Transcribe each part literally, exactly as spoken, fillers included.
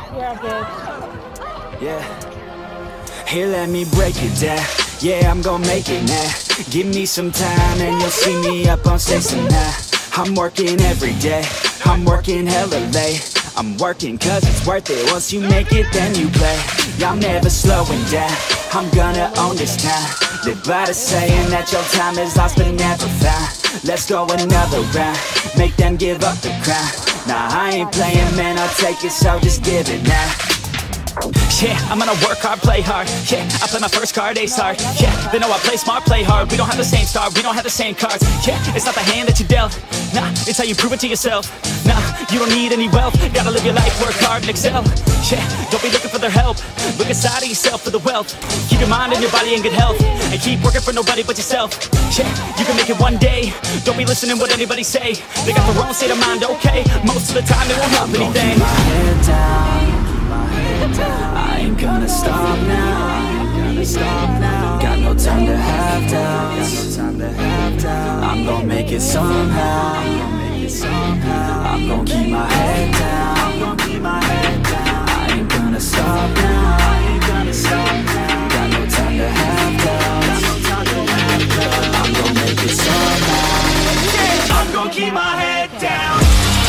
Yeah, dude. Yeah. Here, let me break it down. Yeah, I'm gonna make it now. Give me some time and you'll see me up on stage tonight. I'm working every day, I'm working hella late. I'm working cause it's worth it. Once you make it, then you play. Yeah, I'm never slowing down, I'm gonna own this town. Live by the saying that your time is lost but never found. Let's go another round, make them give up the crown. Nah, I ain't playing, man, I'll take it, so just give it now. Yeah, I'm gonna work hard, play hard. Yeah, I play my first card, ace hard. Yeah, they know I play smart, play hard. We don't have the same star, we don't have the same cards. Yeah, it's not the hand that you dealt. Nah, it's how you prove it to yourself. Nah, you don't need any wealth. Gotta live your life, work hard and excel. Yeah, don't be looking for their help. Look inside of yourself for the wealth. Keep your mind and your body in good health. And keep working for nobody but yourself. Yeah, you can make it one day. Don't be listening what anybody say. They got their own state of mind, okay. Most of the time it won't help anything. My head down, I ain't gonna stop now. Got no time to have doubts. I'm gonna make it somehow. I'm gonna keep my head down. I ain't gonna stop now. Got no time to have doubts. I'm gonna make it somehow. I'm gonna keep my head down.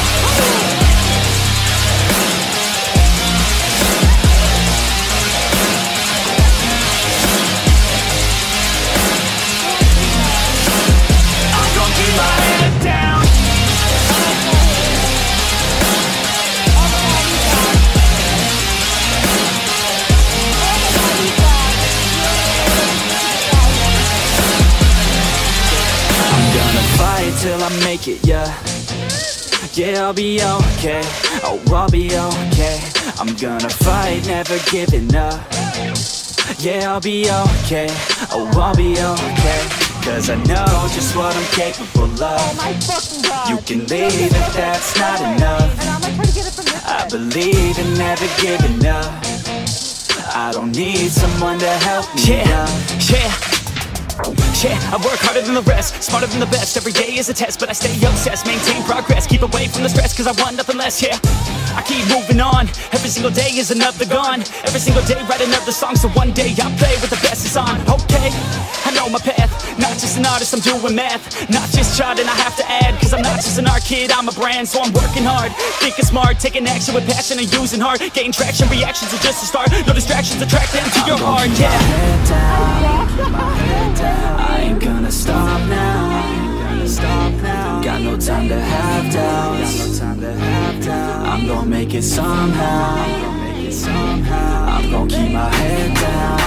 Till I make it, yeah. Yeah, I'll be okay. Oh, I'll be okay. I'm gonna fight, never giving up. Yeah, I'll be okay. Oh, I'll be okay. Cause I know just what I'm capable of. Oh my fucking god. You can leave if that's not enough. And I'm gonna try to get it from this I side. believe in never giving up. I don't need someone to help me Yeah, up. yeah. Yeah, I work harder than the rest, smarter than the best. Every day is a test, but I stay obsessed. Maintain progress, keep away from the stress, cause I want nothing less, yeah. I keep moving on, every single day is another gone. Every single day write another song, so one day I'll play with the best is on. Okay, I know my path, not just an artist, I'm doing math. Not just charting, I have to add, cause I'm not just an art kid, I'm a brand. So I'm working hard, thinking smart, taking action with passion and using heart. Gain traction, reactions are just a start. No distractions, attract them to your heart, yeah. Head down, my head down. I ain't gonna stop now. Got no time to have doubts. I'm gonna make it somehow. I'm gonna keep my head down.